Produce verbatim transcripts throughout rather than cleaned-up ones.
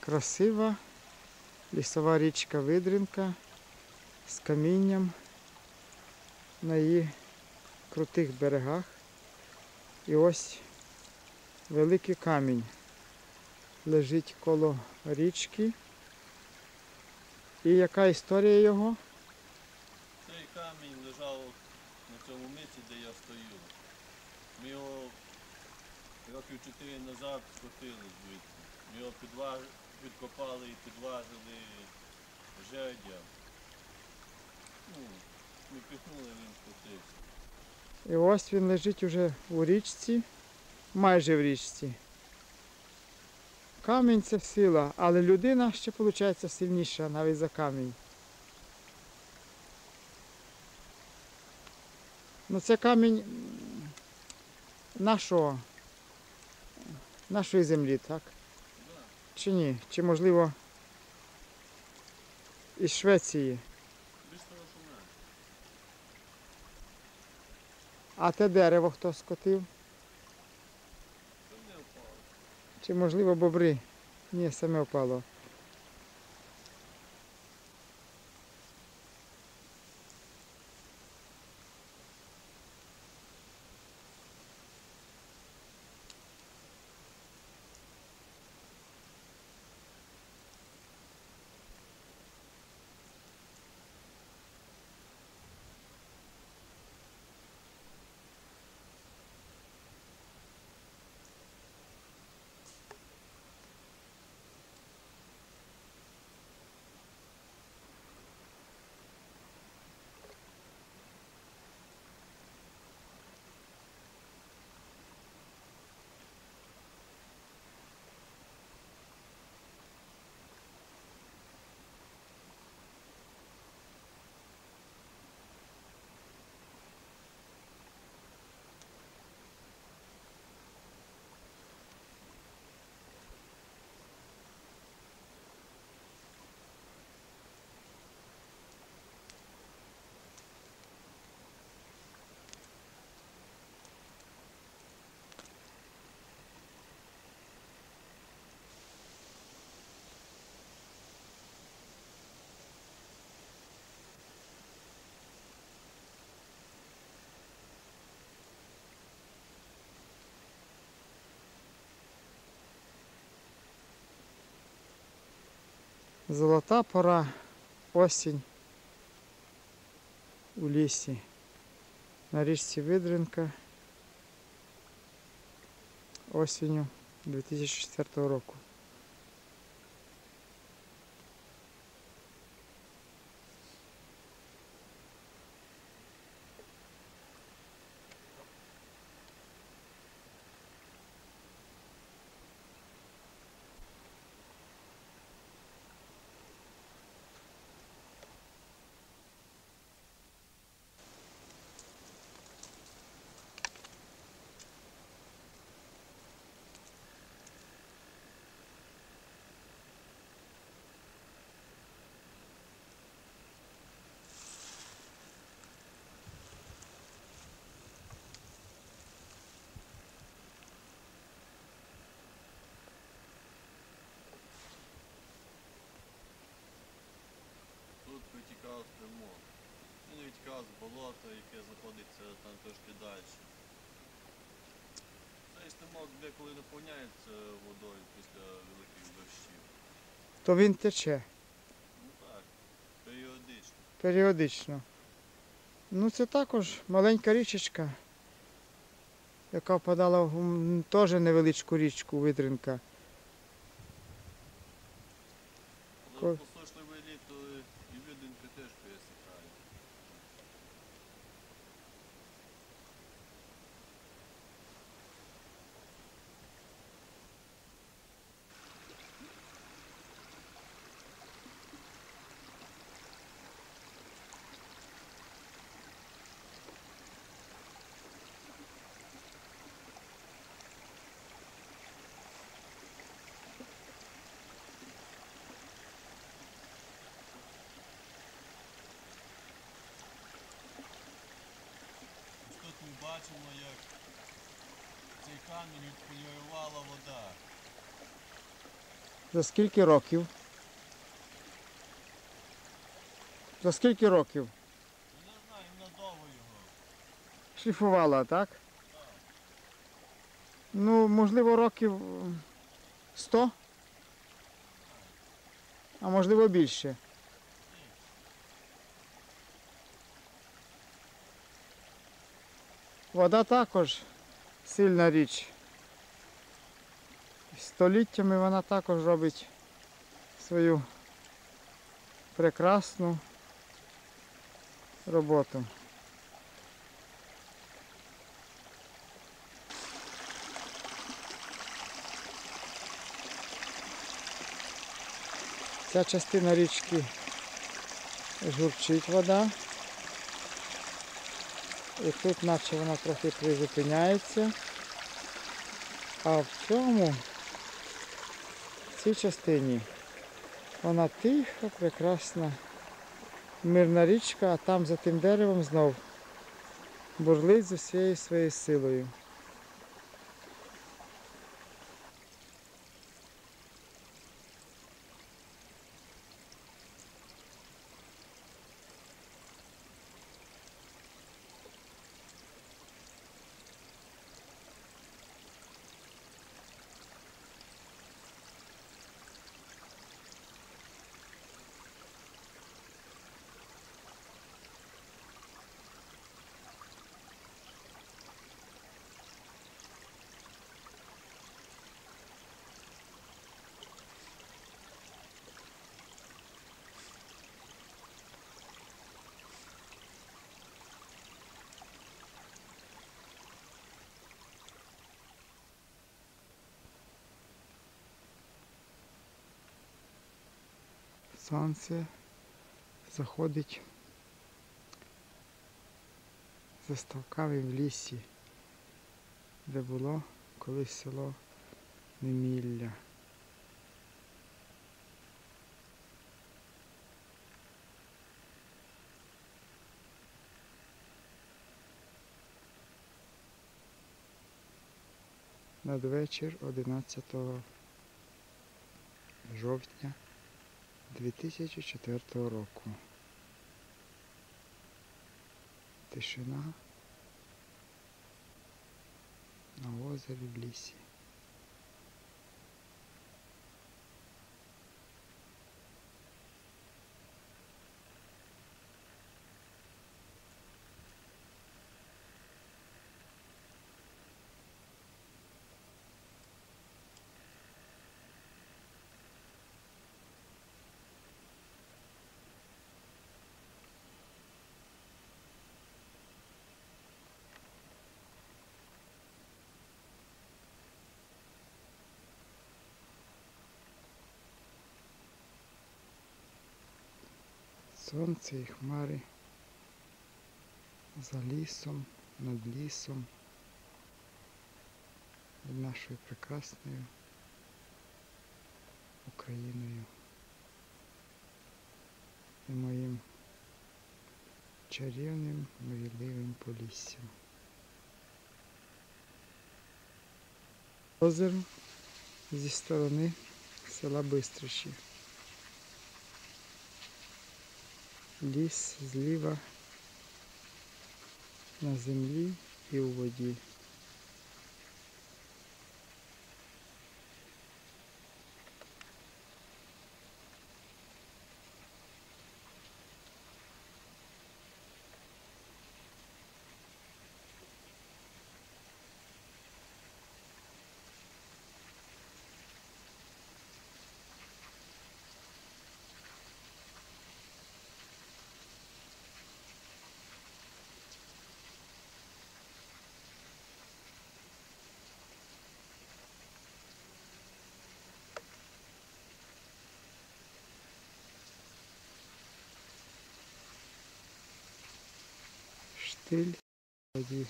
красива лісова річка Видринка з камінням на її крутих берегах. І ось великий камінь лежить коло річки. І яка історія його? Цей камінь лежав на цьому місці, де я стою. Ми його років чотири назад скотили звідси. Ми його підваж... відкопали і підважили жердя. Ну, ми пихнули, він скотився. І ось він лежить уже у річці, майже в річці. Камінь – це сила, але людина ще, виходить, сильніша навіть за камінь. Ну це камінь нашого, нашої землі, так? Да. Чи ні? Чи можливо із Швеції? Без того, що мене. А те дерево хто скотив? Це не впало. Чи можливо бобри? Ні, саме впало. Золота пора, осінь у лісі, на річці Видринка осінню дві тисячі четвертого року. Тут витікав струмок. Він витікав з болота, яке знаходиться там трошки далі. Цей струмок деколи наповняється водою після великих дощів. То він тече Ну так, періодично. періодично. Ну це також маленька річечка, яка впадала в м, теж невеличку річку Видринка. Але посушливе літо і Видринка теж пересихає. Тут ми бачимо, як цей камінь відполірувала вода. За скільки років? За скільки років? Не знаю, надовго його. Шліфувала, так? Так. Ну, можливо, років сто, а можливо більше. Вода також сильна річ. Століттями вона також робить свою прекрасну роботу. Ця частина річки журчить вода. І тут наче вона трохи призупиняється. А в цьому, в цій частині, вона тиха, прекрасна, мирна річка, а там за тим деревом знов бурлить з усією своєю силою. Сонце заходить за ставками в лісі, де було колись село Немілля. Надвечір одинадцятого жовтня дві тисячі четвертого року. Тишина на озері в лісі. Сонце і хмари за лісом, над лісом, над нашою прекрасною Україною і моїм чарівним мрійливим Поліссям. Озеро зі сторони села Бистричі. Ліс зліва на землі і у воді. Штиль в воді.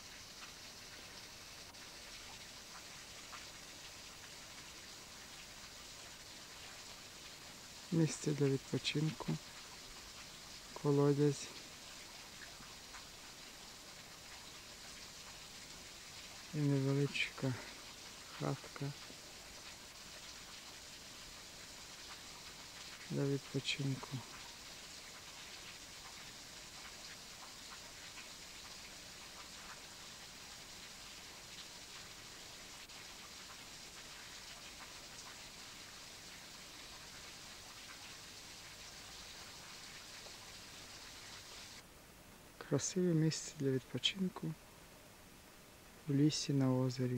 Місце для відпочинку, колодязь. І невеличка хатка для відпочинку. Красиве місце для відпочинку в лісі на озері.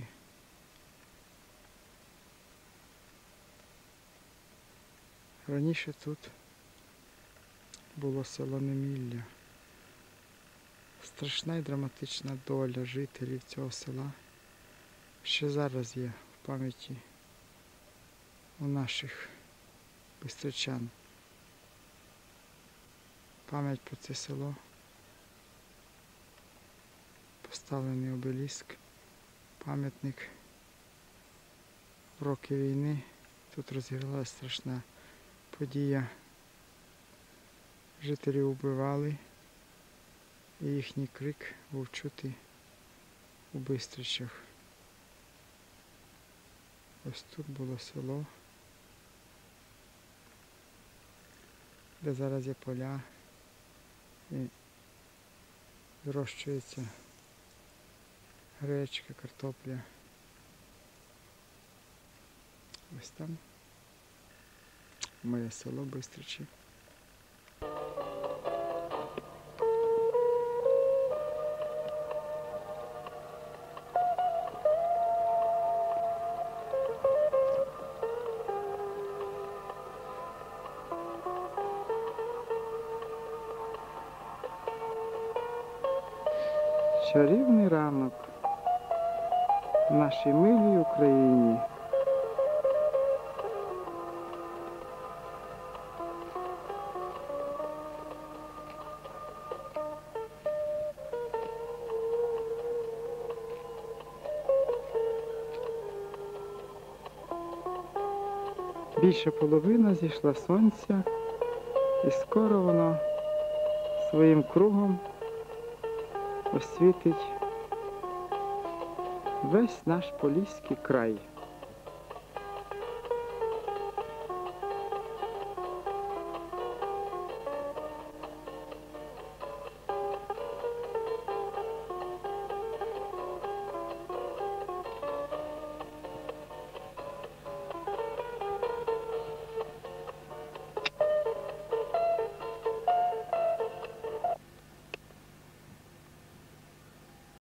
Раніше тут було село Немілля. Страшна і драматична доля жителів цього села ще зараз є в пам'яті у наших бистричан. Пам'ять про це село, поставлений обеліск, пам'ятник в роки війни. Тут розігралася страшна подія. Жителів вбивали, і їхній крик був чути у Бистричах. Ось тут було село, де зараз є поля і вирощується гречка, картопля. Ось там моє село Бистричі. Чарівний ранок в нашій милій Україні. Більше половина зійшла сонця, і скоро воно своїм кругом освітить весь наш Поліський край.